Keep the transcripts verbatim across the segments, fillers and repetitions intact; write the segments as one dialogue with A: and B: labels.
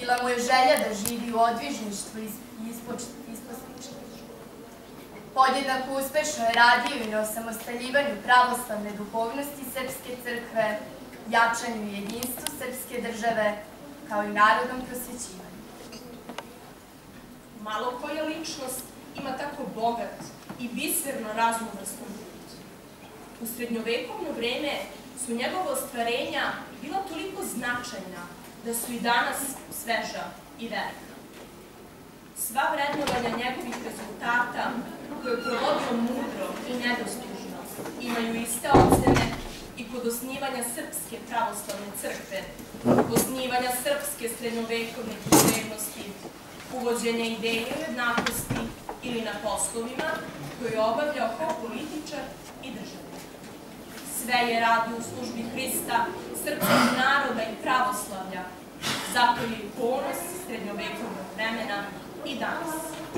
A: Bila mu je želja da živi u odvižništvu i isposničništvu. Podjednako uspešno je radio i na osamostaljivanju pravoslavne duhovnosti Srpske crkve, jačanju i jedinstvu srpske države, kao i narodnom prosvećivanju.
B: Malo koja ličnost ima tako bogat i biserno raznovrstan put. U srednjovekovno vreme su njegova ostvarenja bila toliko značajna da su i danas sveža i velika. Sva vrednovanja njegovih rezultata, koje je provodio mudro i nedostižno, imaju iste ocene i kod osnivanja Srpske pravoslavne crkve, osnivanja Srpske srednjovekovne književnosti, uvođenja ideje jednakosti ili na poslovima koje je obavljao kao političar i državnik. Sve je radio u službi Hrista, srpskog naroda i pravoslavlja, zato je i ponos srednjovekovnog vremena i danas.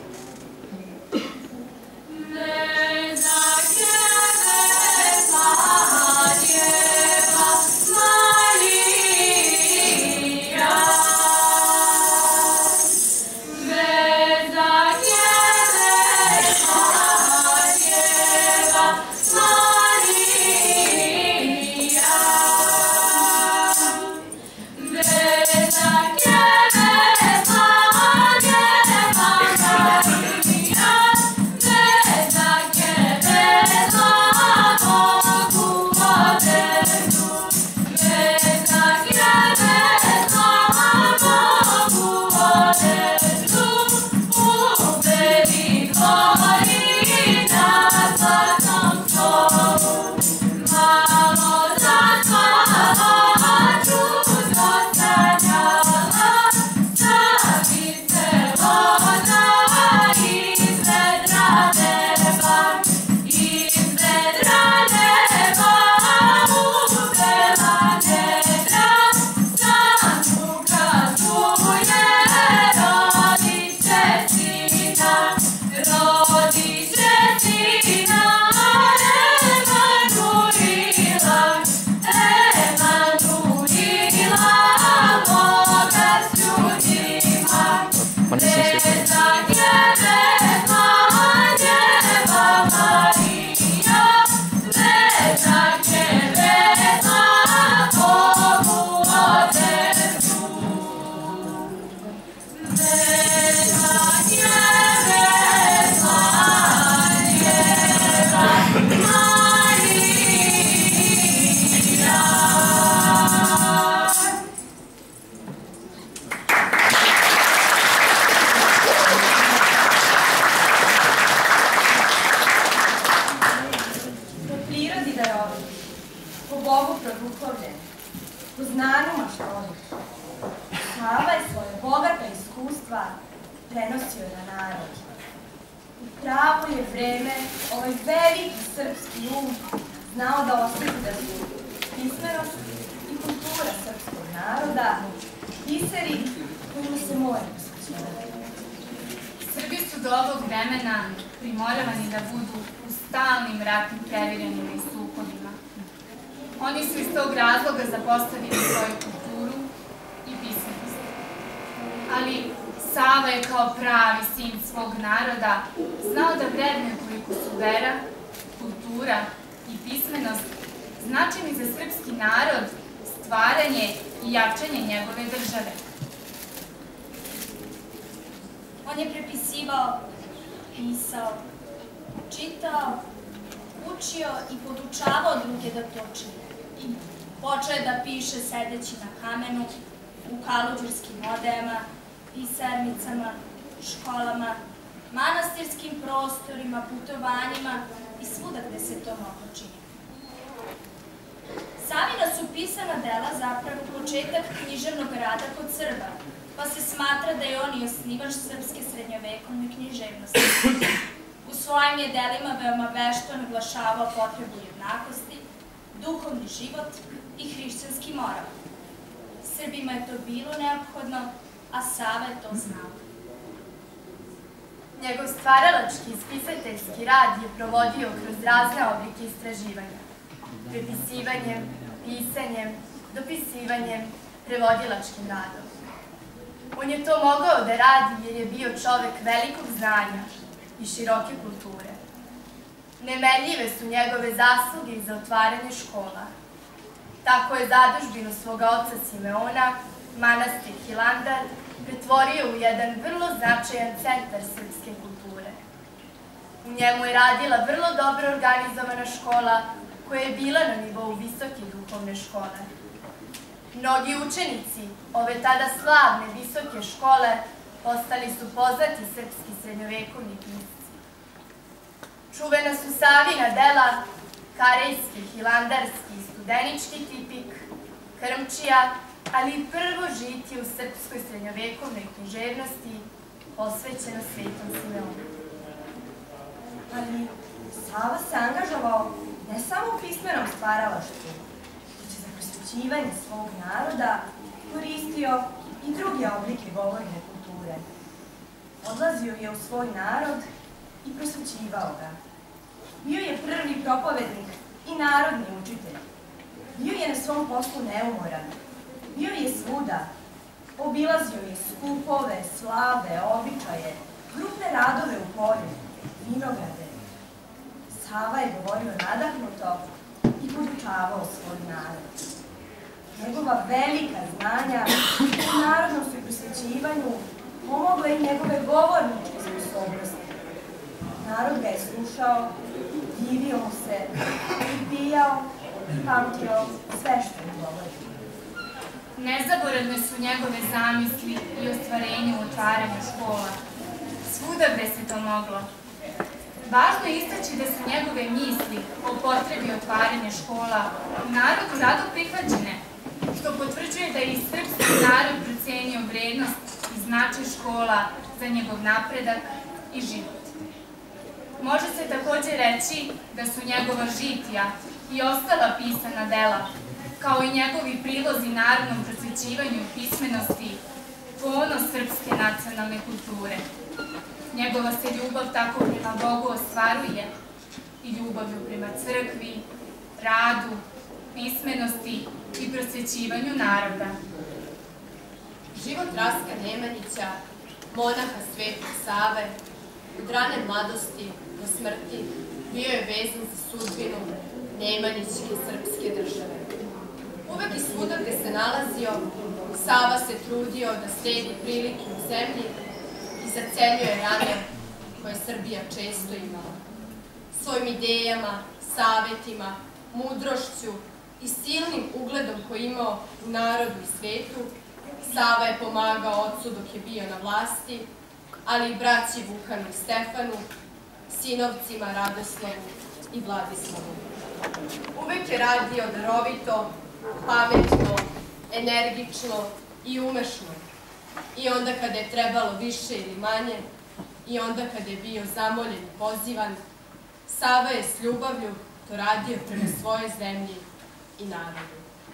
C: On je prepisivao, pisao, čitao, učio i podučavao druge da to čine. Počeo je da piše sedeći na kamenu, u kaluđerskim odajama, pisarnicama, školama, manastirskim prostorima, putovanjima i svuda gde se to moglo činiti. Savina su pisana dela zapravo početak književnog rada kod Srba, pa se smatra da je on i osnivač srpske srednjovekovne književnosti. U svojim je delima veoma vešto naglašavao potrebu jednakosti, duhovni život i hrišćanski moral. Srbima je to bilo neophodno, a Sava je to znao.
A: Njegov stvaralački i spisateljski rad je provodio kroz razne oblike istraživanja. Prepisivanjem, pisanjem, dopisivanjem, prevodilačkim radom. On je to mogao da radi jer je bio čovek velikog znanja i široke kulture. Nemerljive su njegove zasluge za otvaranje škola. Tako je zadužbinu svoga oca Simeona, manastir Hilandar, pretvorio u jedan vrlo značajan centar srpske kulture. U njemu je radila vrlo dobro organizovana škola koja je bila na nivou visoke duhovne škole. Mnogi učenici ove tada slavne visoke škole postali su poznati srpski srednjovekovni pisci. Čuvena su Savina dela, Karejski, Hilandarski i Studenički tipik, Krmčija, ali i prvo žitije u srpskoj srednjovekovnoj književnosti posvećeno Svetom Simeonu.
D: Ali Sava se angažovao ne samo u pismenom stvaralaštvu, već je za prosvećivanje svog naroda koristio i druge oblike govorne kulture. Odlazio je u svoj narod i prosvećivao ga. Bio je prvi propovednik i narodni učitelj. Bio je na svom poslu neumoran. Bio je svuda. Obilazio je skupove, slave, običaje, grupne radove u polju, vinograde. Sava je govorio nadahnuto i podučavao svoj narod. Njegova velika znanja u narodnom su prosvećivanju pomogle i njegove govorničke sposobnosti. Narod ga je slušao, divio mu se, pripijao i pamtio sve što mu govori.
E: Nezaboravne su njegove zamisli i ostvarenje u otvaranju škola. Svuda gde se to moglo. Važno je istaći da su njegove misli o potrebi otvaranja škola u narodu rado prihvaćene, što potvrđuje da je i srpski narod procenio vrednost i značaj škola za njegov napredak i život. Može se takođe reći da su njegova žitija i ostala pisana dela, kao i njegovi prilozi narodnom prosvećivanju i pismenosti, ponos srpske nacionalne kulture. Njegova se ljubav tako prema Bogu ostvaruje i ljubavlju prema crkvi, radu, pismenosti i prosvećivanju naroda.
F: Život Rastka Nemanjića, monaha Svetog Save, od rane mladosti do smrti bio je vezan za sudbinu Nemanjićke srpske države. Uvek i svuda gde se nalazio, Sava se trudio da sledi prilike u zemlji i zacenjuje rane koje Srbija često imala. Svojim idejama, savetima, mudrošću i silnim ugledom koji imao u narodu i svetu, Sava je pomagao ocu dok je bio na vlasti, ali i braći Vukanu i Stefanu, sinovcima Radoslavu i Vladislavu. Uvek je radio darovito, pametno, energično i umešno. I onda kada je trebalo više ili manje, i onda kada je bio zamoljen i pozivan, Sava je s ljubavlju to radio prema svojoj zemlji i narodu.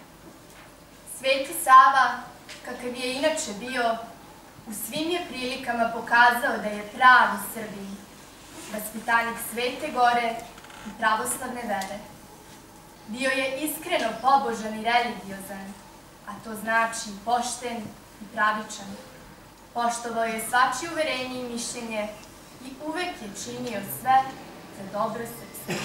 A: Sveti Sava, kakav je inače bio, u svim je prilikama pokazao da je pravi Srbin, vaspitanik Svete Gore i pravoslavne vere. Bio je iskreno pobožan i religiozan, a to znači pošten i pravičan. Poštovao je svačije uverenje i mišljenje i uvek je činio sve za dobro srpske.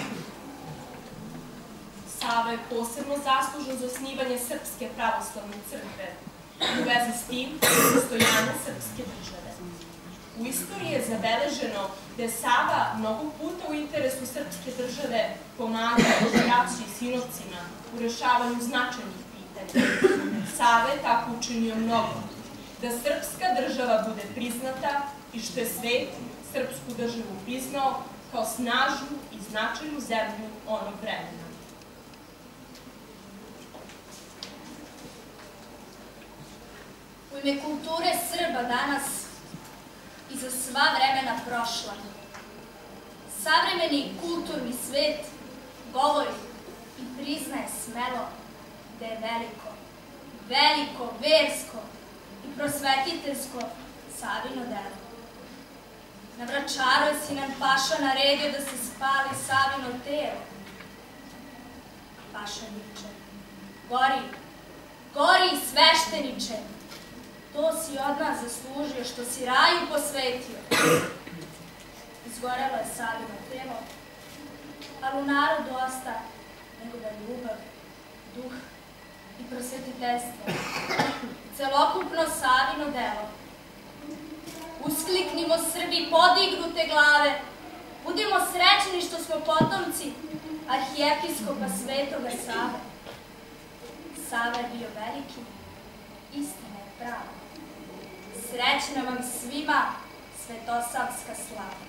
B: Sava je posebno zaslužan za osnivanje Srpske pravoslavne crkve, u vezi s tim postojanje srpske države. U istoriji je zabeleženo da je Sava mnogo puta u interesu srpske države pomagao braći i sinovcima u rešavanju značajnih pitanja. Sava je tako učinio mnogo da srpska država bude priznata i što je svet srpsku državu priznao kao snažnu i značajnu zemlju onog vremena.
C: U ime kulture Srba danas i za sva vremena prošla, savremeni kulturni svet govori i priznaje smelo da je veliko, veliko, versko i prosvetiteljsko Savino delo. Na Vračaru je Sinan Paša naredio da se spali Savino telo. Paša viče: gori, gori svešteniče! To si od nas zaslužio što si raju posvetio. Izgorelo je Savino telo, ali u narodu osta nego da ljubav, duh i prosvetiteljstvo. Celokupno Savino delo. Uskliknimo Srbi podignute glave, budimo srećni što smo potomci arhijepiskopa Svetoga Save. Sava je bio veliki, istina je prava. Srećna vam svima svetosavska slava.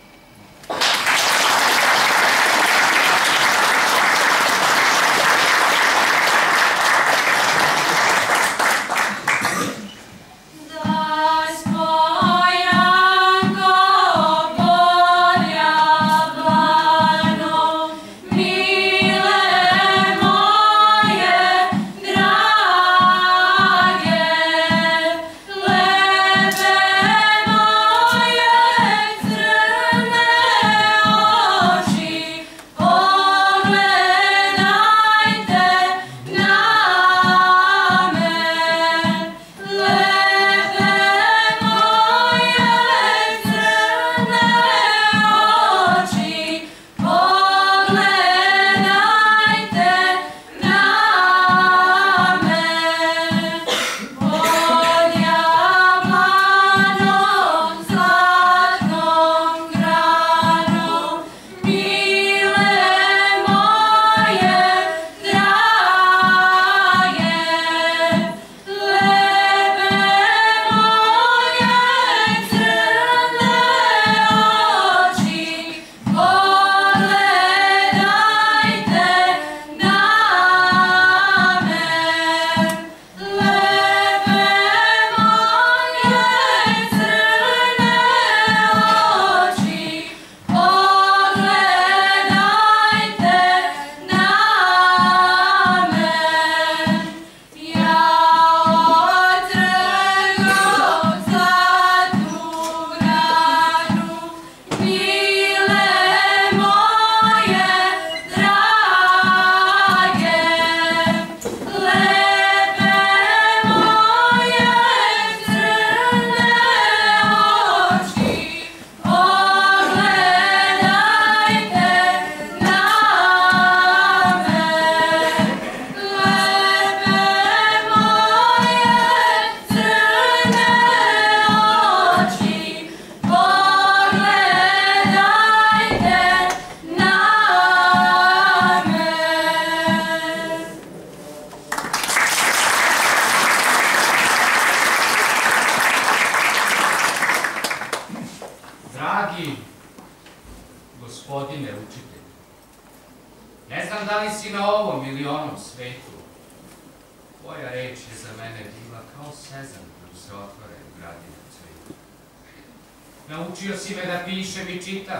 G: Naučio si me da pišem i čitam,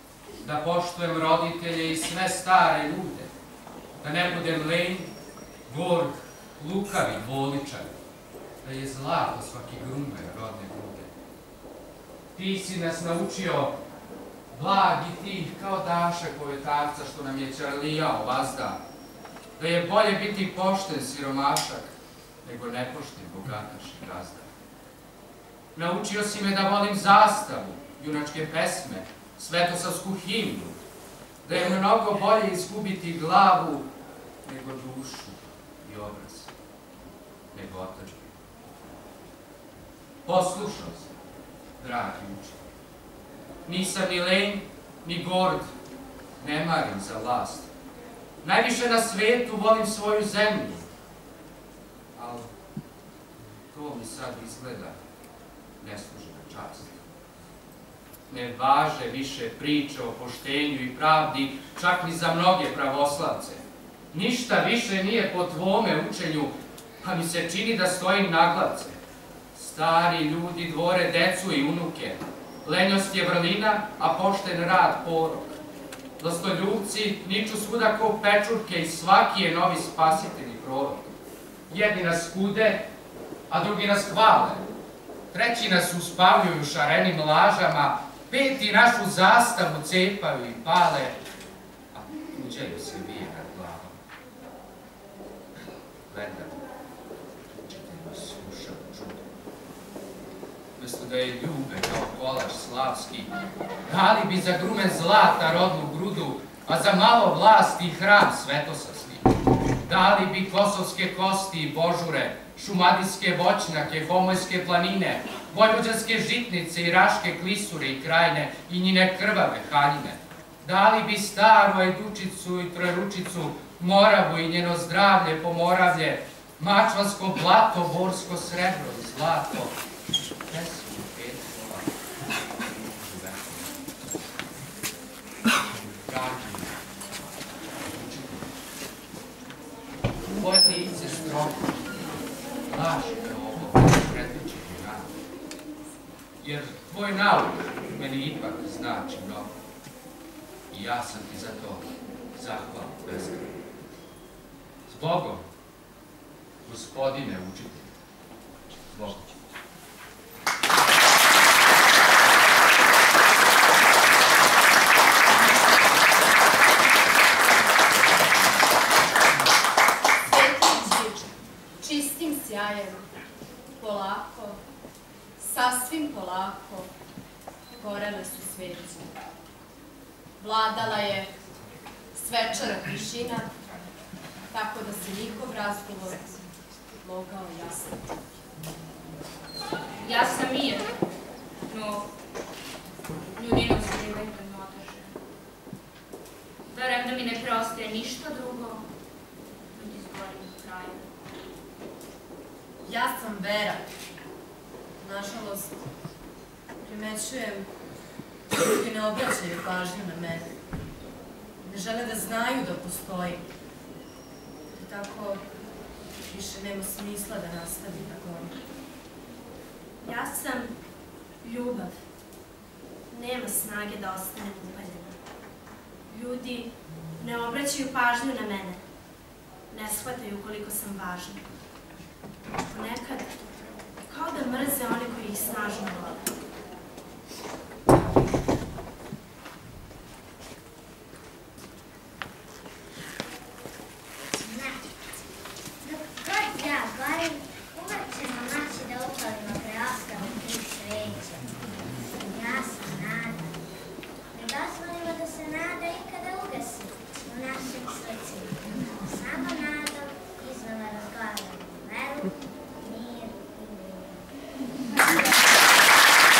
G: da poštujem roditelje i sve stare ljude, da ne budem lenj, gord, lukav i dvoličan, da je zlato svaki grumer rodne grude. Ti si nas naučio blag i tih kao Daša poetavca što nam je čarlijao vazda, da je bolje biti pošten siromašak nego nepošten bogataš i gazda. Naučio si me da volim zastavu, junačke pesme, svetosavsku himnu, da je mnogo bolje izgubiti glavu nego dušu i obraz, nego otadžbinu. Poslušao sam, dragi učitelj. Nisam ni lenj, ni gord, ne marim za vlast. Najviše na svetu volim svoju zemlju, ali to mi sad izgleda ne služi na čast. Ne važe više priče o poštenju i pravdi, čak ni za mnoge pravoslavce. Ništa više nije po tvome učenju, pa mi se čini da stojim naglavce. Stari ljudi dvore decu i unuke, lenjost je vrlina, a pošten rad porok. Vlastoljubci niču svuda ko pečurke i svaki je novi spasitelj i prorok. Jedni nas kude, a drugi nas hvale. Treći nas uspavljuju šarenim lažama, peti našu zastavu cepaju i pale, a tuđeju se vije nad glavom. Gledam, učitelj vas slušam čudo. umjesto da je ljube kao kolač slavski, dali bi za grumen zlata rodnu grudu, a za malo vlasti i hram svetosavski. Dali bi kosovske kosti i božure, šumadijske voćnjake, homojske planine, vojvođanske žitnice i raške klisure i krajine i njine krvave haljine. Dali bi staru Ajdučicu i Trojeručicu, Moravu i njeno zdravlje Pomoravlje, Mačvansko blato, Borsko srebro i zlato, pesmu Petrova, Gađi, tvoje lice stroko, laži me ovo, predviđeni rad, jer tvoj nauk meni ipak znači mnogo. I ja sam ti za to zahvalan beskrajno. Zbogom, gospodine učitelju, zbogom.
F: Svetli džiđ, čistim sjajem, polako, sasvim polako, gorele su sveci. Vladala je svečana tišina, tako da se njihov razgovor mogao jasno čuti.
E: Ja sam mir, no ljudinom se živim premotaže. Verujem da mi ne preostaje ništa drugo, da ti izgovorim do kraja.
H: Ja sam Vera. Nažalost, primećujem da ljudi ne obraćaju pažnju na mene. Ne žele da znaju da postojim. I tako više nema smisla da nastavim da govorim.
C: Ja sam ljubav. Nema snage da ostanem upaljena. Ljudi ne obraćaju pažnju na mene. Ne shvataju koliko sam važna. Ponekad, kao da mrze one koji ih snažno vole.
I: Mir i mir.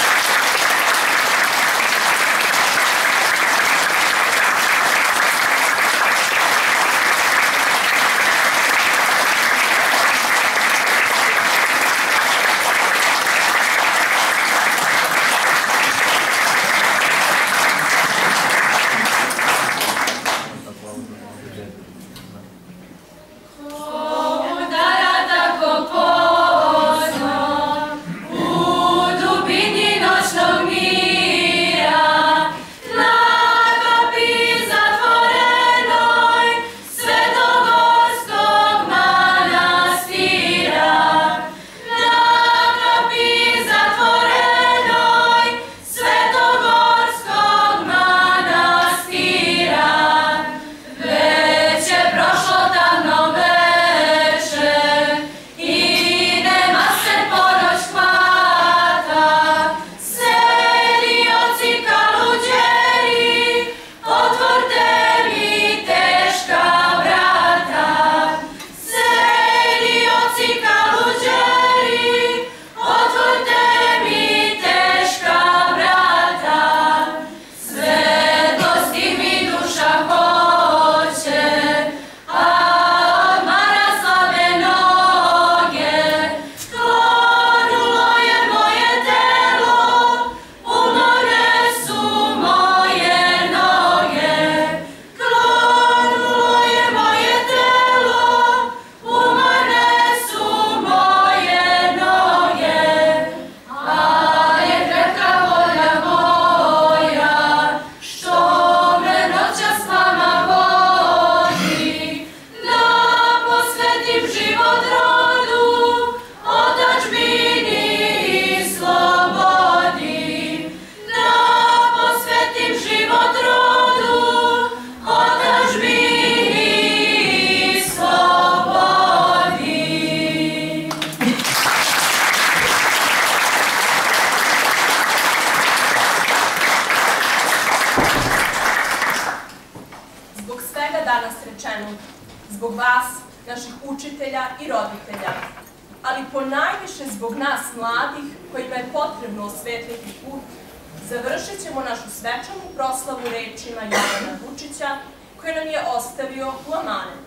B: vremenu, zbog vas, naših učitelja i roditelja, ali ponajviše zbog nas mladih kojima je potrebno osvetliti put, završit ćemo našu svečanu proslavu rečima Jovana Vučića, koje nam je ostavio u amanet.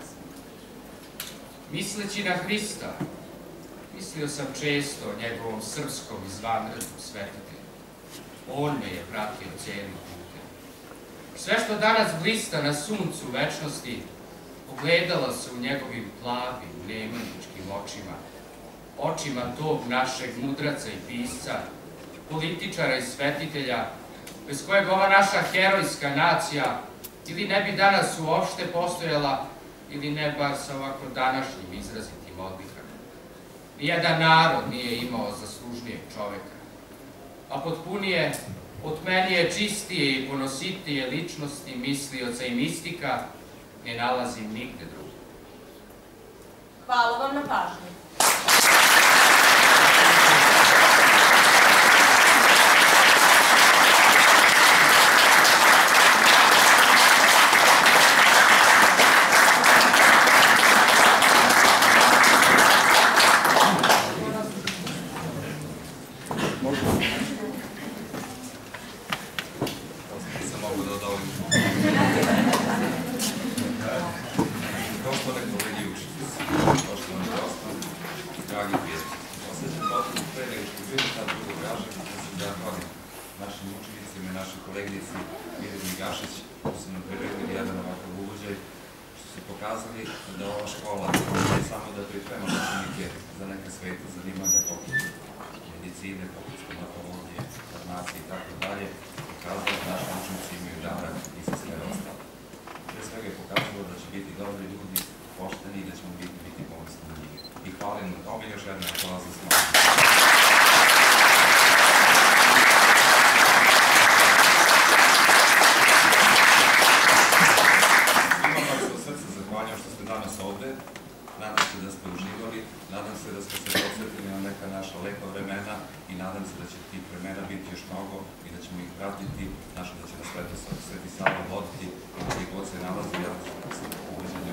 G: Misleći na Hrista, mislio sam često o njegovom srpskom izvanrednom svetitelju. On me je pratio cijelim putem. Sve što danas blista na suncu večnosti, ogledalo se u njegovim plavim, nemanjičkim očima, očima tog našeg mudraca i pisca, političara i svetitelja, bez kojeg ova naša herojska nacija ili ne bi danas uopšte postojala, ili ne bar sa ovako današnjim izrazitim odlikama. Nijedan narod nije imao zaslužnijeg čoveka, a potpunije, otmenije, čistije i ponositije ličnosti, mislioca i mistika ne nalazim nigde drugdje.
B: Hvala vam na pažnju.
I: Naša da će nas Sveti Sava voditi i gdje god se nalazi, ja sam uveđen